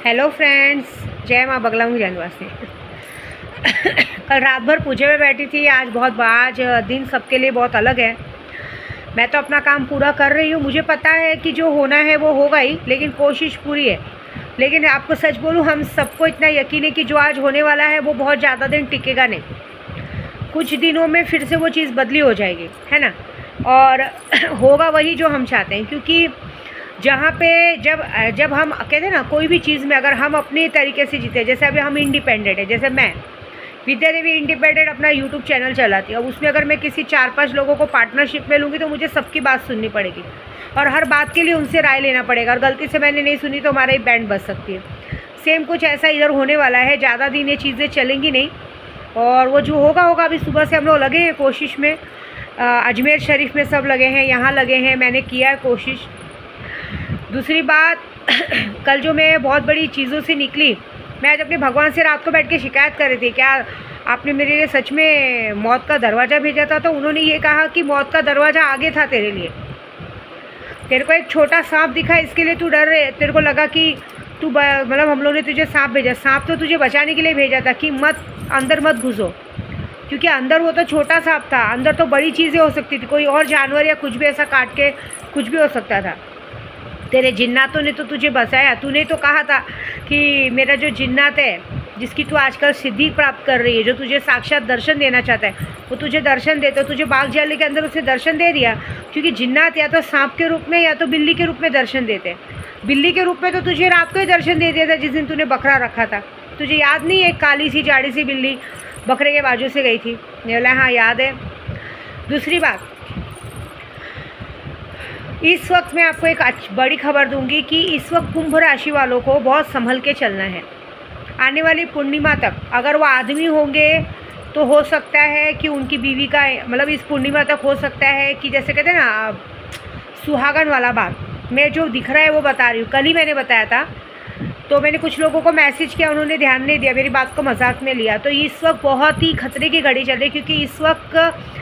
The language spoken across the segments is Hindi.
हेलो फ्रेंड्स, जय माँ बगला निवासी। कल रात भर पूजे में बैठी थी। आज दिन सबके लिए बहुत अलग है। मैं तो अपना काम पूरा कर रही हूँ। मुझे पता है कि जो होना है वो होगा ही, लेकिन कोशिश पूरी है। लेकिन आपको सच बोलूँ, हम सबको इतना यकीन है कि जो आज होने वाला है वो बहुत ज़्यादा दिन टिकेगा नहीं। कुछ दिनों में फिर से वो चीज़ बदली हो जाएगी, है ना। और होगा वही जो हम चाहते हैं, क्योंकि जहाँ पे जब हम कहते हैं ना, कोई भी चीज़ में अगर हम अपने तरीके से जीते, जैसे अभी हम इंडिपेंडेंट है, जैसे मैं विद्या देवी इंडिपेंडेंट अपना यूट्यूब चैनल चलाती है। अब उसमें अगर मैं किसी 4-5 लोगों को पार्टनरशिप में लूँगी तो मुझे सबकी बात सुननी पड़ेगी और हर बात के लिए उनसे राय लेना पड़ेगा, और गलती से मैंने नहीं सुनी तो हमारा ही बैंड बज सकती है। सेम कुछ ऐसा इधर होने वाला है। ज़्यादा दिन ये चीज़ें चलेंगी नहीं, और वो जो होगा। अभी सुबह से हम लोग लगे हैं कोशिश में। अजमेर शरीफ में सब लगे हैं, यहाँ लगे हैं, मैंने किया है कोशिश। दूसरी बात, कल जो मैं बहुत बड़ी चीज़ों से निकली, मैं आज अपने भगवान से रात को बैठ के शिकायत कर रही थी, क्या आपने मेरे लिए सच में मौत का दरवाज़ा भेजा था? तो उन्होंने ये कहा कि मौत का दरवाज़ा आगे था तेरे लिए। तेरे को एक छोटा सांप दिखा, इसके लिए तू डर रहे, तेरे को लगा कि तू मतलब हम लोगों ने तुझे सांप भेजा। सांप तो तुझे बचाने के लिए भेजा था कि अंदर मत घुसो, क्योंकि अंदर वो तो छोटा सांप था, अंदर तो बड़ी चीज़ें हो सकती थी, कोई और जानवर या कुछ भी ऐसा काट के कुछ भी हो सकता था। तेरे जिन्नातों ने तो तुझे बचाया। तूने तो कहा था कि मेरा जो जिन्नात है, जिसकी तू आजकल सिद्धि प्राप्त कर रही है, जो तुझे साक्षात दर्शन देना चाहता है, वो तुझे दर्शन देते। तुझे बाग जाले के अंदर उसे दर्शन दे दिया, क्योंकि जिन्नात या तो सांप के रूप में या तो बिल्ली के रूप में दर्शन देते हैं। बिल्ली के रूप में तो तुझे रात को ही दर्शन दे दिया था, जिस दिन तूने बकरा रखा था। तुझे याद नहीं है? एक काली सी जाड़ी सी बिल्ली बकरे के बाजू से गई थी। बोला हाँ याद है। दूसरी बात, इस वक्त मैं आपको एक बड़ी खबर दूंगी कि इस वक्त कुंभ राशि वालों को बहुत संभल के चलना है। आने वाली पूर्णिमा तक अगर वो आदमी होंगे तो हो सकता है कि उनकी बीवी का, मतलब इस पूर्णिमा तक हो सकता है कि, जैसे कहते हैं ना, सुहागन वाला बात मैं जो दिख रहा है वो बता रही हूँ। कल ही मैंने बताया था, तो मैंने कुछ लोगों को मैसेज किया, उन्होंने ध्यान नहीं दिया, मेरी बात को मजाक में लिया। तो इस वक्त बहुत ही खतरे की घड़ी चल रही है, क्योंकि इस वक्त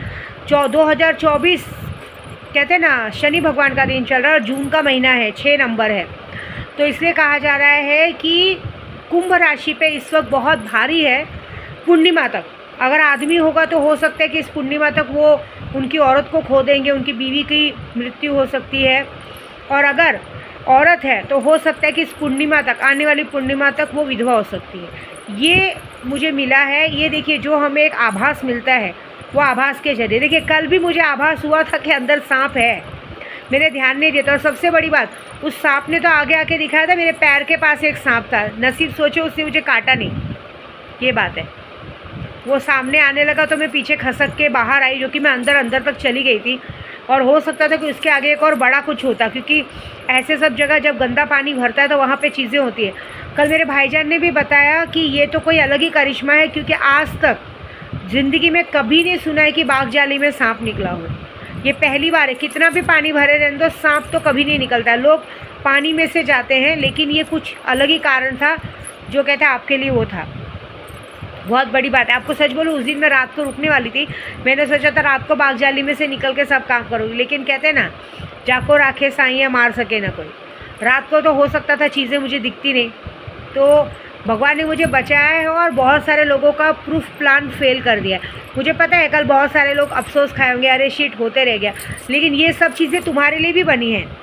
2024 कहते हैं ना, शनि भगवान का दिन चल रहा है और जून का महीना है, 6 नंबर है। तो इसलिए कहा जा रहा है कि कुंभ राशि पे इस वक्त बहुत भारी है। पूर्णिमा तक अगर आदमी होगा तो हो सकता है कि इस पूर्णिमा तक वो उनकी औरत को खो देंगे, उनकी बीवी की मृत्यु हो सकती है। और अगर औरत है तो हो सकता है कि इस पूर्णिमा तक, आने वाली पूर्णिमा तक वो विधवा हो सकती है। ये मुझे मिला है। ये देखिए, जो हमें एक आभास मिलता है वो आभास के जरिए। देखिए, कल भी मुझे आभास हुआ था कि अंदर सांप है, मैंने ध्यान नहीं दिया था। और सबसे बड़ी बात, उस सांप ने तो आगे आके दिखाया था, मेरे पैर के पास एक सांप था। नसीब सोचे उसने मुझे काटा नहीं, ये बात है। वो सामने आने लगा तो मैं पीछे खसक के बाहर आई, जो कि मैं अंदर तक चली गई थी। और हो सकता था कि उसके आगे एक और बड़ा कुछ होता, क्योंकि ऐसे सब जगह जब गंदा पानी भरता है तो वहाँ पर चीज़ें होती है। कल मेरे भाईजान ने भी बताया कि ये तो कोई अलग ही करिश्मा है, क्योंकि आज तक ज़िंदगी में कभी नहीं सुना है कि बाग जाली में सांप निकला हो। ये पहली बार है। कितना भी पानी भरे रहने दो, सांप तो कभी नहीं निकलता है। लोग पानी में से जाते हैं, लेकिन ये कुछ अलग ही कारण था, जो कहता है आपके लिए वो था। बहुत बड़ी बात है। आपको सच बोलूँ, उस दिन मैं रात को रुकने वाली थी। मैंने सोचा था रात को बाग जाली में से निकल के सब काम करूँगी, लेकिन कहते हैं ना, जाको राखे साइयाँ मार सके ना कोई। रात को तो हो सकता था चीज़ें मुझे दिखती नहीं, तो भगवान ने मुझे बचाया है। और बहुत सारे लोगों का प्रूफ प्लान फेल कर दिया है। मुझे पता है कल बहुत सारे लोग अफसोस खाए होंगे, अरे शिट होते रह गया। लेकिन ये सब चीज़ें तुम्हारे लिए भी बनी हैं,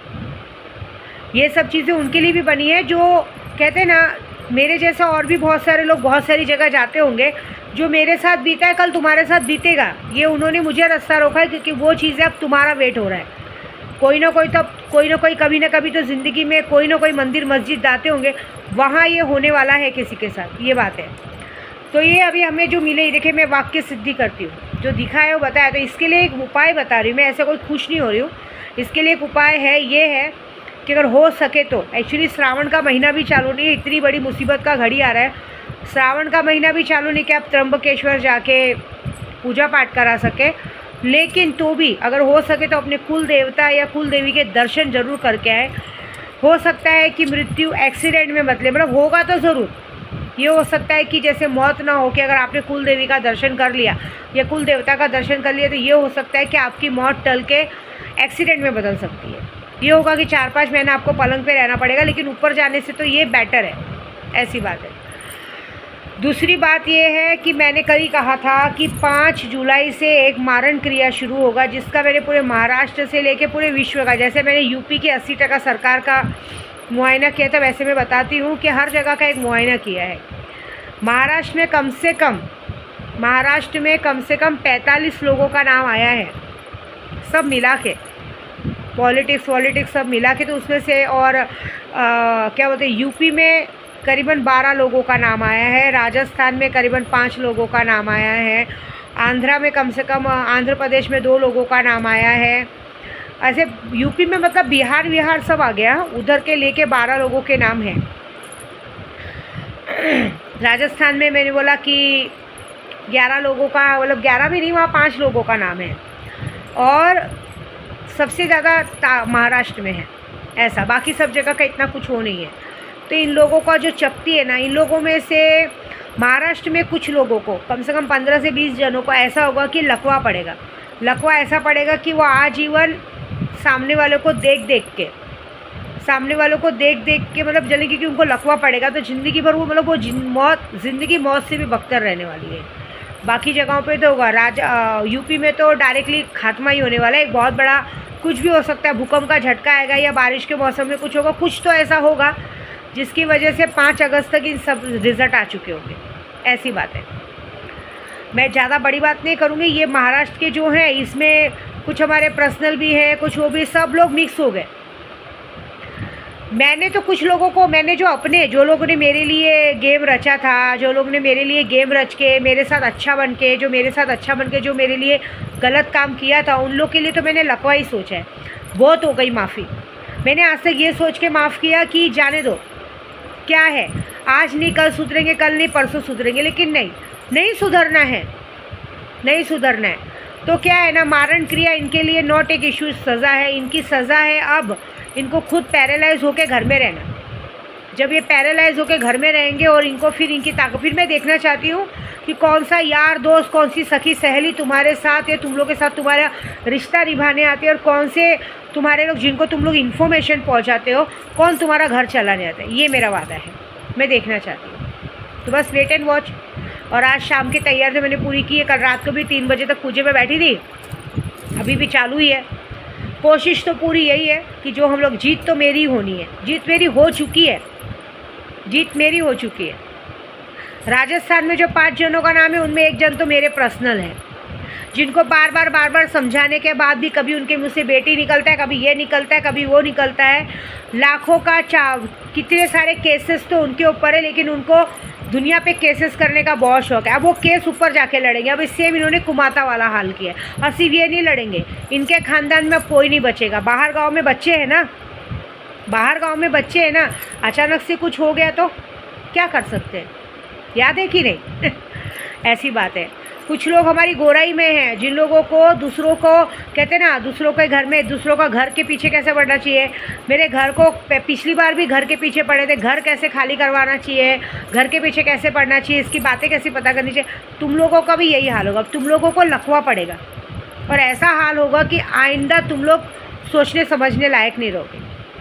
ये सब चीज़ें उनके लिए भी बनी है, जो कहते हैं ना, मेरे जैसा और भी बहुत सारे लोग बहुत सारी जगह जाते होंगे। जो मेरे साथ बीता है कल तुम्हारे साथ बीतेगा। ये उन्होंने मुझे रास्ता रोका है, क्योंकि वो चीज़ें अब तुम्हारा वेट हो रहा है। कोई ना कोई कभी ना कभी तो ज़िंदगी में कोई ना कोई मंदिर मस्जिद जाते होंगे, वहाँ ये होने वाला है किसी के साथ, ये बात है। तो ये अभी हमें जो मिले, देखिए मैं वाक्य सिद्धि करती हूँ, जो दिखा है वो बताया। तो इसके लिए एक उपाय बता रही हूँ मैं, ऐसे कोई खुश नहीं हो रही हूँ। इसके लिए एक उपाय है, ये है कि अगर हो सके तो, एक्चुअली श्रावण का महीना भी चालू नहीं है, इतनी बड़ी मुसीबत का घड़ी आ रहा है, श्रावण का महीना भी चालू नहीं कि आप त्र्यंबकेश्वर जाके पूजा पाठ करा सके, लेकिन तो भी अगर हो सके तो अपने कुल देवता या कुल देवी के दर्शन जरूर करके आए। हो सकता है कि मृत्यु एक्सीडेंट में बदले, मतलब होगा तो ज़रूर। ये हो सकता है कि जैसे मौत ना हो, कि अगर आपने कुल देवी का दर्शन कर लिया या कुल देवता का दर्शन कर लिया, तो ये हो सकता है कि आपकी मौत टल के एक्सीडेंट में बदल सकती है। ये होगा कि 4-5 महीना आपको पलंग पे रहना पड़ेगा, लेकिन ऊपर जाने से तो ये बेटर है। ऐसी बात है। दूसरी बात ये है कि मैंने कल ही कहा था कि 5 जुलाई से एक मारण क्रिया शुरू होगा, जिसका मैंने पूरे महाराष्ट्र से लेके पूरे विश्व का, जैसे मैंने यूपी के 80% सरकार का मुआयना किया था, वैसे मैं बताती हूँ कि हर जगह का एक मुआयना किया है। महाराष्ट्र में कम से कम 45 लोगों का नाम आया है, सब मिला के, पॉलिटिक्स सब मिला के। तो उसमें से और क्या बोलते हैं, यूपी में करीबन 12 लोगों का नाम आया है, राजस्थान में करीबन 5 लोगों का नाम आया है, आंध्रा में कम से कम, आंध्र प्रदेश में 2 लोगों का नाम आया है। ऐसे यूपी में मतलब बिहार सब आ गया, उधर के लेके 12 लोगों के नाम हैं। राजस्थान में मैंने बोला कि 11 लोगों का, मतलब 11 भी नहीं, वहाँ 5 लोगों का नाम है। और सबसे ज़्यादा महाराष्ट्र में है ऐसा, बाकी सब जगह का इतना कुछ हो नहीं है। तो इन लोगों का जो चपती है ना, इन लोगों में से महाराष्ट्र में कुछ लोगों को, कम से कम 15 से 20 जनों को ऐसा होगा कि लकवा पड़ेगा। लकवा ऐसा पड़ेगा कि वो आजीवन सामने वालों को देख देख के मतलब जलेंगे, कि उनको लकवा पड़ेगा तो ज़िंदगी भर वो मतलब वो ज़िंदगी मौत से भी बदतर रहने वाली है। बाकी जगहों पे तो होगा, यूपी में तो डायरेक्टली खात्मा ही होने वाला है। एक बहुत बड़ा कुछ भी हो सकता है, भूकंप का झटका आएगा या बारिश के मौसम में कुछ होगा, कुछ तो ऐसा होगा जिसकी वजह से 5 अगस्त तक इन सब रिज़ल्ट आ चुके होंगे। ऐसी बात है। मैं ज़्यादा बड़ी बात नहीं करूँगी। ये महाराष्ट्र के जो हैं, इसमें कुछ हमारे पर्सनल भी हैं, कुछ वो भी, सब लोग मिक्स हो गए। मैंने तो कुछ लोगों को, जो लोगों ने मेरे लिए गेम रचा था, जो लोग ने मेरे लिए गेम रच के मेरे साथ अच्छा बन के, जो मेरे लिए गलत काम किया था, उन लोग के लिए तो मैंने लकवा ही सोचा है। बहुत हो गई माफ़ी। मैंने आज तक ये सोच के माफ़ किया कि जाने दो, क्या है, आज नहीं कल सुधरेंगे, कल नहीं परसों सुधरेंगे, लेकिन नहीं सुधरना है। तो क्या है ना, मारण क्रिया इनके लिए नॉट एक इशू, सज़ा है। इनकी सज़ा है अब इनको खुद पैरालाइज होकर घर में रहना। जब ये पैरालाइज होकर घर में रहेंगे और इनको फिर इनकी ताकत, फिर मैं देखना चाहती हूँ कि कौन सा यार दोस्त, कौन सी सखी सहेली तुम्हारे साथ या तुम लोग के साथ तुम्हारा रिश्ता निभाने आते हैं, और कौन से तुम्हारे लोग जिनको तुम लोग इन्फॉर्मेशन पहुँचाते हो, कौन तुम्हारा घर चलाने आता है। ये मेरा वादा है, मैं देखना चाहती हूँ। तो बस वेट एंड वॉच। और आज शाम की तैयारी मैंने पूरी की है। कल रात को भी 3 बजे तक पूजे में बैठी थी, अभी भी चालू ही है। कोशिश तो पूरी यही है कि जो हम लोग, जीत तो मेरी होनी है, जीत मेरी हो चुकी है। राजस्थान में जो 5 जनों का नाम है, उनमें 1 जन तो मेरे पर्सनल है, जिनको बार बार समझाने के बाद भी कभी उनके मुँह से बेटी निकलता है, कभी ये निकलता है, कभी वो निकलता है। लाखों का कितने सारे केसेस तो उनके ऊपर है, लेकिन उनको दुनिया पे केसेस करने का बहुत शौक है। अब वो केस ऊपर जाके लड़ेंगे। अब इस सेम इन्होंने कुमाता वाला हाल किया है, और सिर्फ ये नहीं लड़ेंगे, इनके खानदान में कोई नहीं बचेगा। बाहर गांव में बच्चे हैं ना, अचानक से कुछ हो गया तो क्या कर सकते हैं, याद है कि नहीं? ऐसी बात है। कुछ लोग हमारी गोराई में हैं, जिन लोगों को दूसरों को कहते हैं ना, दूसरों के घर में, दूसरों का घर के पीछे कैसे पड़ना चाहिए। मेरे घर को पिछली बार भी घर के पीछे पड़े थे, घर कैसे खाली करवाना चाहिए, घर के पीछे कैसे पड़ना चाहिए, इसकी बातें कैसे पता करनी चाहिए। तुम लोगों का भी यही हाल होगा। तुम लोगों को लकवा पड़ेगा, और ऐसा हाल होगा कि आइंदा तुम लोग सोचने समझने लायक नहीं रहोगे।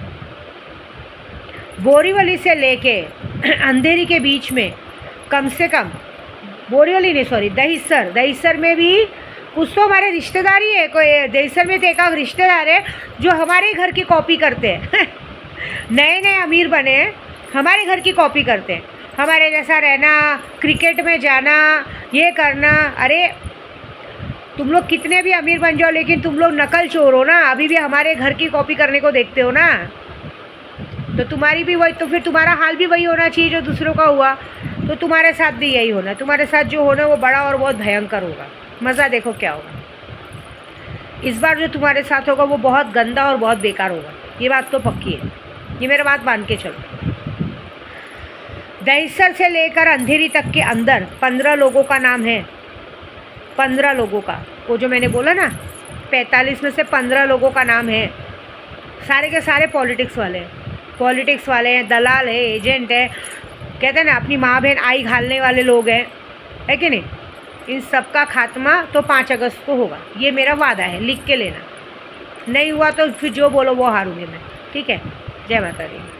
बोरीवली से लेके अंधेरी के बीच में कम से कम, बोरीवली नहीं सॉरी, दहिसर में भी कुछ तो हमारे रिश्तेदार ही है। कोई दहिसर में तो एक रिश्तेदार है जो हमारे घर की कॉपी करते हैं। नए अमीर बने हैं, हमारे घर की कॉपी करते हैं, हमारे जैसा रहना, क्रिकेट में जाना, ये करना। अरे तुम लोग कितने भी अमीर बन जाओ, लेकिन तुम लोग नकल चोर हो ना, अभी भी हमारे घर की कॉपी करने को देखते हो ना। तो तुम्हारी भी वही, तो फिर तुम्हारा हाल भी वही होना चाहिए जो दूसरों का हुआ। तो तुम्हारे साथ भी यही होना, तुम्हारे साथ जो होना वो बड़ा और बहुत भयंकर होगा। मज़ा देखो क्या होगा इस बार, जो तुम्हारे साथ होगा वो बहुत गंदा और बहुत बेकार होगा। ये बात तो पक्की है, ये मेरा बात मान के चलो। दहिसर से लेकर अंधेरी तक के अंदर 15 लोगों का नाम है, 15 लोगों का। वो जो मैंने बोला ना 45 में से 15 लोगों का नाम है। सारे के सारे पॉलिटिक्स वाले हैं, दलाल है, एजेंट है, कहते हैं ना अपनी माँ बहन आई घालने वाले लोग हैं, है कि नहीं। इन सब का खात्मा तो 5 अगस्त को होगा, ये मेरा वादा है, लिख के लेना। नहीं हुआ तो फिर जो बोलो वो हारूंगी मैं, ठीक है। जय माता दी।